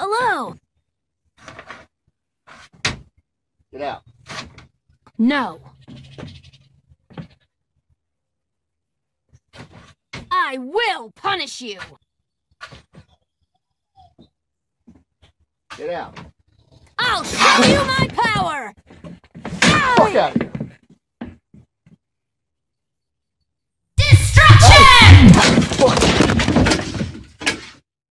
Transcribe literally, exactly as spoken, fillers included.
Hello! Get out. No. I will punish you! Get out. I'll show you my power! Fuck out of here.